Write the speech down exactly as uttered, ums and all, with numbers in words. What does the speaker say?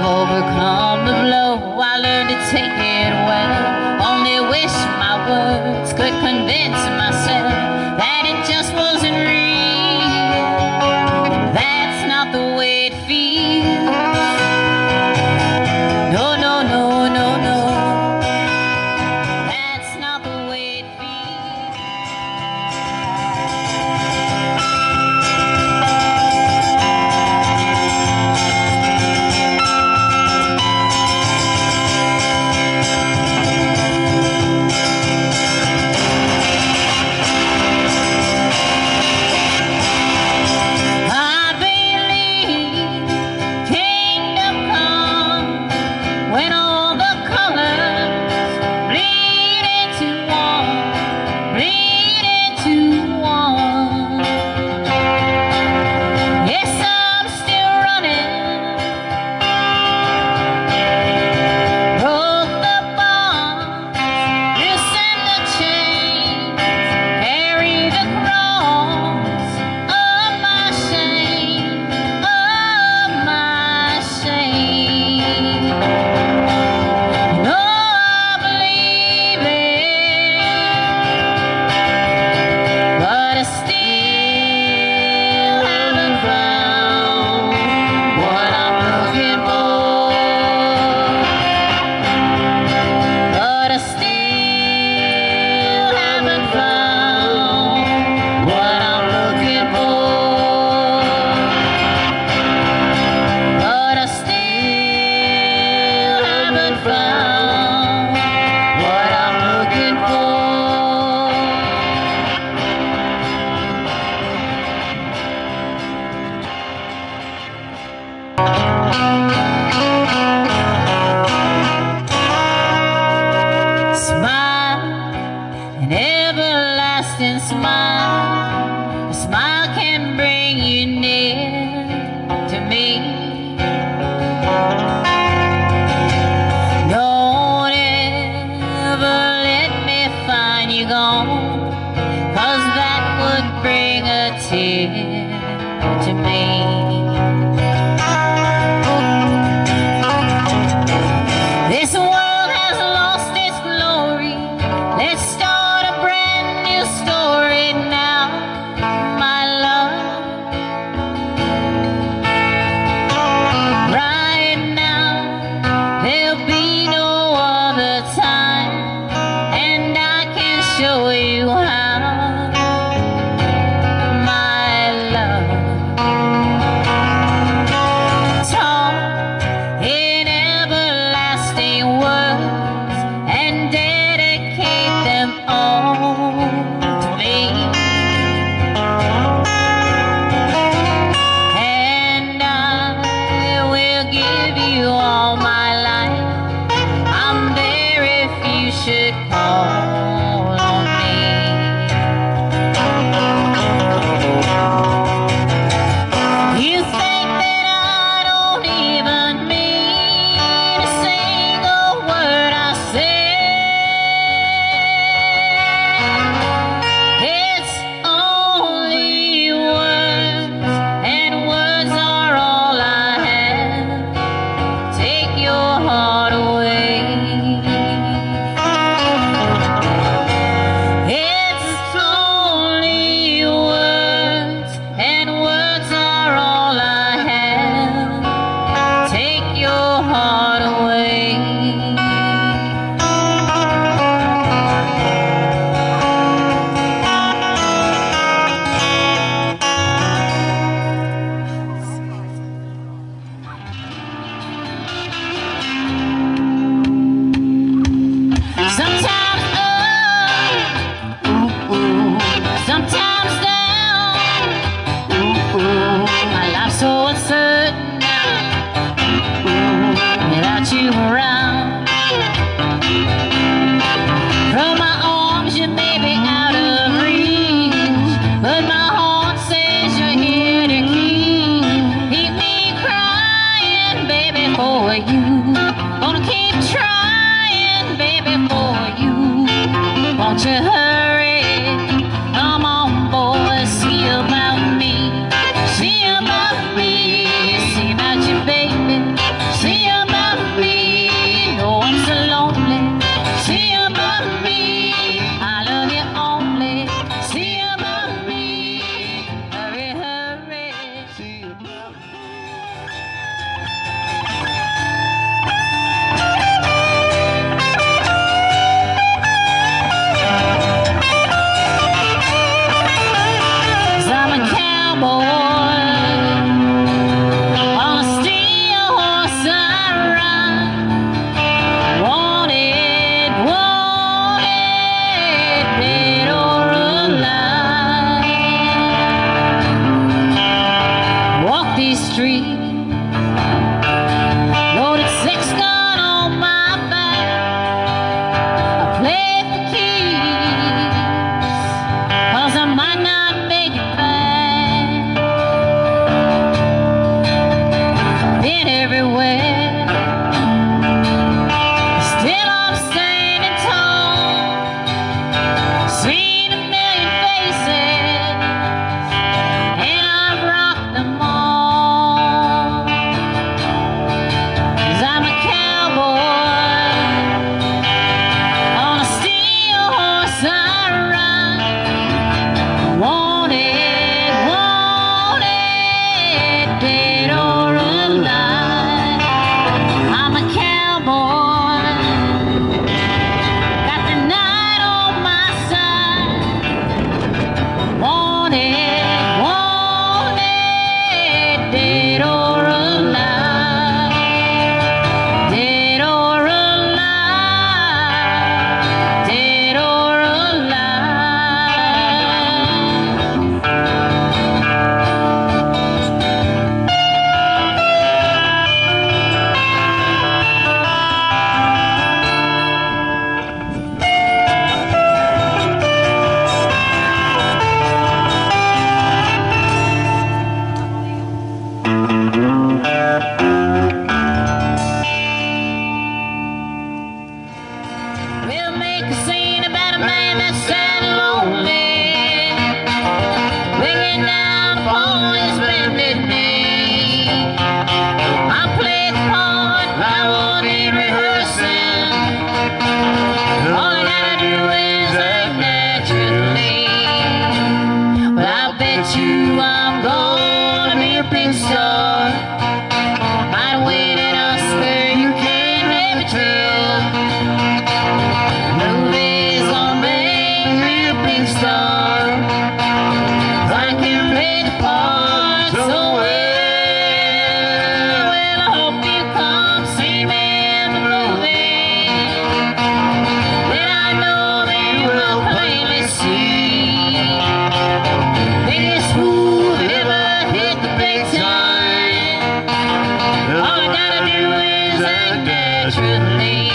overcome the blow, I learned to take it well. Only wish my words could convince myself that it just wasn't real. That's not the way it feels. No, no, no, no, no. That's not the way it feels. An everlasting smile. A smile can bring you near to me. Don't ever let me find you gone, 'cause that would bring a tear to me. This world has lost its glory. Let's start a brand new story now, my love. Right now, there'll be no other time, and I can show you how, my love. Talk in everlasting words and dedicate them all to me. And I will give you all my life. I'm there if you should call on me. You think that I don't even mean a single word I say. It's only words, and words are all I have. Take your heart away. It's only words, and words are all I have. Take your heart away. Sometimes up, sometimes down. My life's so uncertain now, without you around. From my arms you may be out of reach, but my heart says you're here to keep. Keep me crying, baby, for you. Gonna keep trying, baby, for you. Won't you hurry? Come on, boy, see about me. See about me. See about you, baby. See about man that's sad and lonely, bringing down upon his bended knee. I played the part, I won't need rehearsing. All I gotta do is act naturally. But I bet you I'm gonna be a big star. Might win an Oscar, you can't never tell. Movie's gonna make me a big star. I can play the part so well. Well, I hope you come see me in the movie. Then I know that you will plainly see. Biggest fool ever hit the big time. All I gotta do is act naturally.